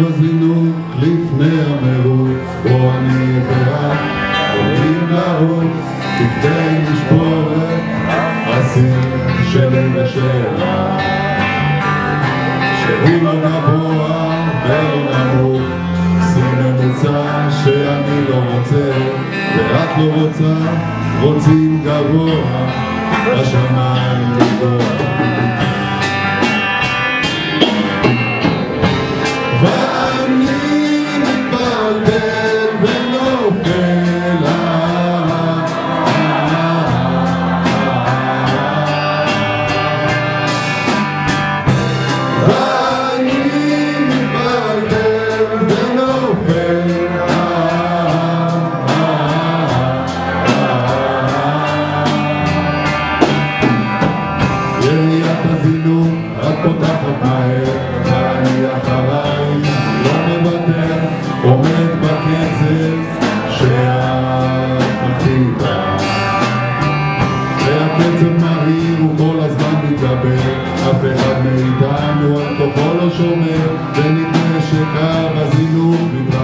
הזינוק לפני המרוץ, בו אני ורק עולים לרוץ כדי לשבור את השיא שלי ושלה, שהוא לא גבוה ולא נמוך, שיא ממוצע שאני לא רוצה ואת לא רוצה, רוצים גבוה בשמיים לגבוה. ואני מתבלבל ונופל, ואני מתבלבל ונופל, יריית הזינוק את פותחת מהר ואני אחרייך לא מוותר, עומד בקצב שאת מכתיבה, והקצב מהיר וכל הזמן מתגבר, אף אחד מאיתנו על כוחו לא שומר, ונדמה שקו הזינוק